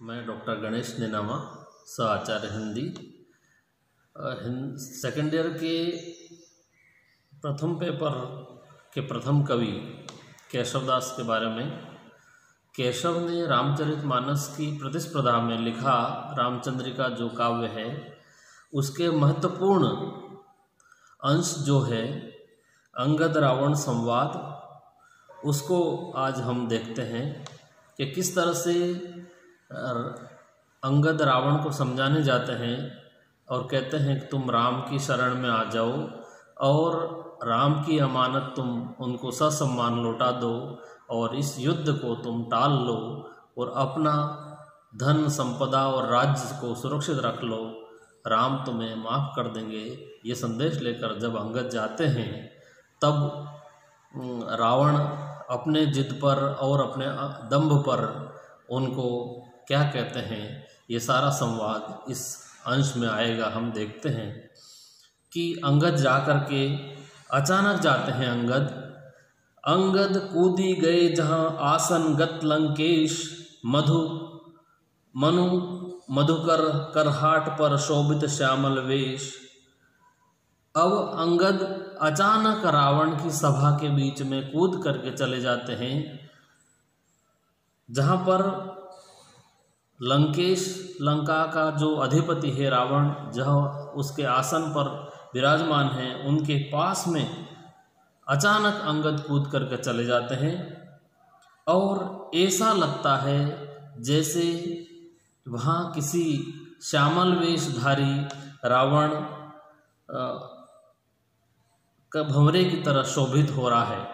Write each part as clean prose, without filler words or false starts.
मैं डॉक्टर गणेश नेनामा, सह आचार्य Hindi. Second year के प्रथम पेपर के प्रथम कवि केशवदास के बारे में। केशव ने रामचरितमानस की प्रतिस्पर्धा में लिखा रामचंद्रिका जो काव्य है, उसके महत्वपूर्ण अंश जो है अंगद रावण संवाद, उसको आज हम देखते हैं कि किस तरह से अंगद रावण को समझाने जाते हैं और कहते हैं कि तुम राम की शरण में आ जाओ और राम की अमानत तुम उनको ससम्मान लौटा दो और इस युद्ध को तुम टाल लो और अपना धन संपदा और राज्य को सुरक्षित रख लो, राम तुम्हें माफ़ कर देंगे। ये संदेश लेकर जब अंगद जाते हैं तब रावण अपने जिद पर और अपने दंभ पर उनको क्या कहते हैं, ये सारा संवाद इस अंश में आएगा। हम देखते हैं कि अंगद जाकर के अचानक जाते हैं। अंगद कूदी गए जहाँ आसन गत लंकेश, मधुकर करहाट पर शोभित श्यामल वेश। अब अंगद अचानक रावण की सभा के बीच में कूद करके चले जाते हैं, जहाँ पर लंकेश, लंका का जो अधिपति है रावण, जहाँ उसके आसन पर विराजमान हैं, उनके पास में अचानक अंगद कूद करके चले जाते हैं और ऐसा लगता है जैसे वहाँ किसी श्यामल वेशधारी रावण का भंवरे की तरह शोभित हो रहा है।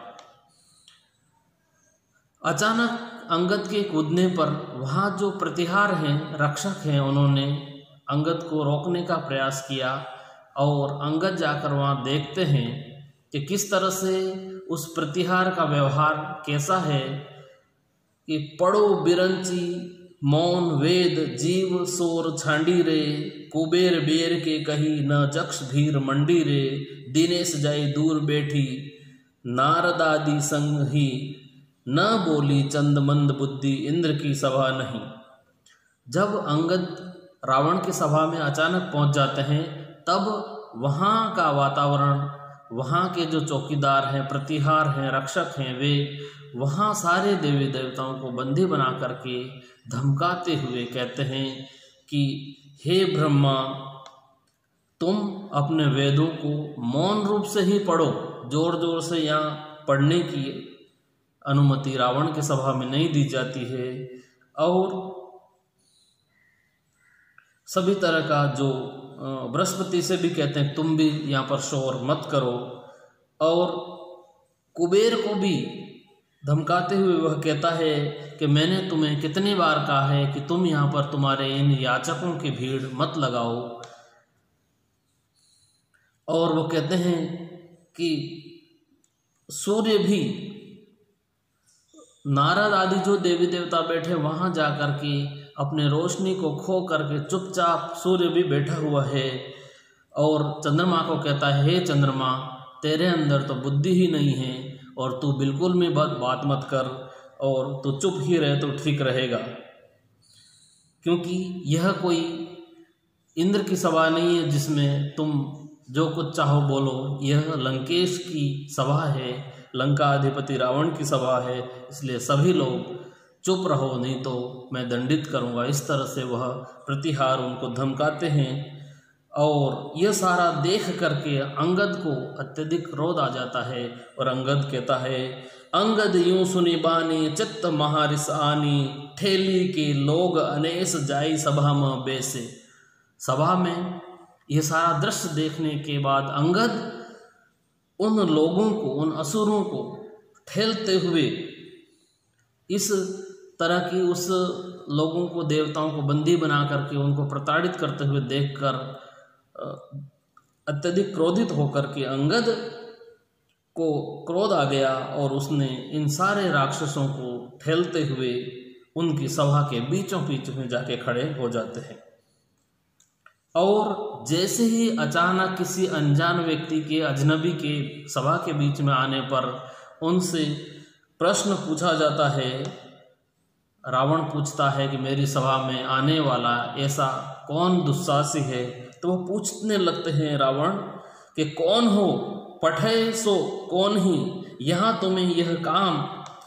अचानक अंगद के कूदने पर वहाँ जो प्रतिहार हैं, रक्षक हैं, उन्होंने अंगद को रोकने का प्रयास किया और अंगद जाकर वहाँ देखते हैं कि किस तरह से उस प्रतिहार का व्यवहार कैसा है कि पढ़ो बिरंची मौन वेद जीव सोर छांडी रे, कुबेर बेर के कही न जक्ष भीर मंडी रे, दिनेश जाई दूर बैठी नारदादि संग ही, न बोली चंद मंद बुद्धि इंद्र की सभा नहीं। जब अंगद रावण की सभा में अचानक पहुंच जाते हैं तब वहाँ का वातावरण, वहाँ के जो चौकीदार हैं, प्रतिहार हैं, रक्षक हैं, वे वहाँ सारे देवी देवताओं को बंदी बना करके धमकाते हुए कहते हैं कि हे ब्रह्मा, तुम अपने वेदों को मौन रूप से ही पढ़ो, जोर जोर से यहाँ पढ़ने की अनुमति रावण की सभा में नहीं दी जाती है। और सभी तरह का जो बृहस्पति से भी कहते हैं तुम भी यहाँ पर शोर मत करो, और कुबेर को भी धमकाते हुए वह कहता है कि मैंने तुम्हें कितनी बार कहा है कि तुम यहाँ पर तुम्हारे इन याचकों की भीड़ मत लगाओ। और वो कहते हैं कि सूर्य भी, नारद आदि जो देवी देवता बैठे वहाँ जा कर के अपने रोशनी को खो करके चुपचाप सूर्य भी बैठा हुआ है। और चंद्रमा को कहता है हे चंद्रमा, तेरे अंदर तो बुद्धि ही नहीं है और तू बिल्कुल भी बात मत कर और तू चुप ही रहे तो ठीक रहेगा, क्योंकि यह कोई इंद्र की सभा नहीं है जिसमें तुम जो कुछ चाहो बोलो। यह लंकेश की सभा है, लंका अधिपति रावण की सभा है, इसलिए सभी लोग चुप रहो नहीं तो मैं दंडित करूँगा। इस तरह से वह प्रतिहार उनको धमकाते हैं। और यह सारा देख करके अंगद को अत्यधिक क्रोध आ जाता है और अंगद कहता है, अंगद यूं सुनी बानी चित्त महारिस आनी, ठेली के लोग अनेस जाई सभा में बेसे। सभा में यह सारा दृश्य देखने के बाद अंगद उन लोगों को, उन असुरों को ठेलते हुए, इस तरह की उस लोगों को, देवताओं को बंदी बना करके उनको प्रताड़ित करते हुए देखकर अत्यधिक क्रोधित होकर के अंगद को क्रोध आ गया और उसने इन सारे राक्षसों को ठेलते हुए उनकी सभा के बीचों बीच में जाके खड़े हो जाते हैं। और जैसे ही अचानक किसी अनजान व्यक्ति के, अजनबी के सभा के बीच में आने पर उनसे प्रश्न पूछा जाता है रावण पूछता है कि मेरी सभा में आने वाला ऐसा कौन दुस्साहसी है। तो वो पूछने लगते हैं रावण कि कौन हो, पठे सो कौन ही, यहाँ तुम्हें यह काम।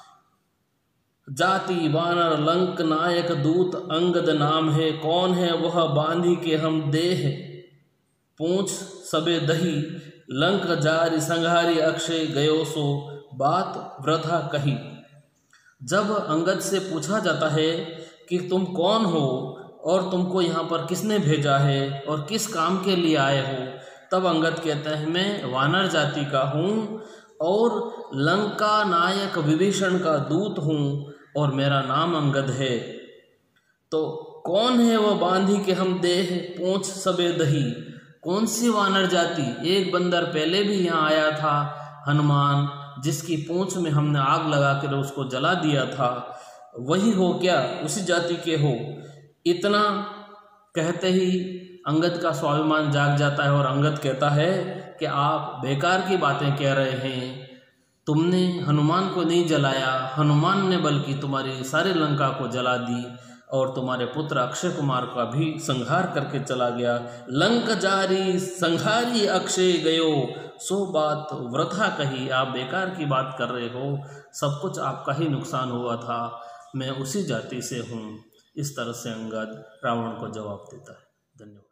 जाति वानर लंक नायक दूत अंगद नाम है, कौन है वह बांधी के हम देह। पूछ सबे दही लंक जारी संघारी अक्षय गयो सो, बात वृथा कही। जब अंगद से पूछा जाता है कि तुम कौन हो और तुमको यहाँ पर किसने भेजा है और किस काम के लिए आए हो, तब अंगद कहते हैं मैं वानर जाति का हूँ और लंका नायक विभीषण का दूत हूँ और मेरा नाम अंगद है। तो कौन है वह बांधी के हम देह, पूछ सबे दही। कौन सी वानर जाति? एक बंदर पहले भी यहाँ आया था, हनुमान, जिसकी पूंछ में हमने आग लगा कर उसको जला दिया था, वही हो क्या? उसी जाति के हो? इतना कहते ही अंगद का स्वाभिमान जाग जाता है और अंगद कहता है कि आप बेकार की बातें कह रहे हैं, तुमने हनुमान को नहीं जलाया, हनुमान ने बल्कि तुम्हारी सारी लंका को जला दी और तुम्हारे पुत्र अक्षय कुमार का भी संहार करके चला गया। लंक जारी संहारी अक्षय गयो, सो बात वृथा कही। आप बेकार की बात कर रहे हो, सब कुछ आपका ही नुकसान हुआ था, मैं उसी जाति से हूँ। इस तरह से अंगद रावण को जवाब देता है। धन्यवाद।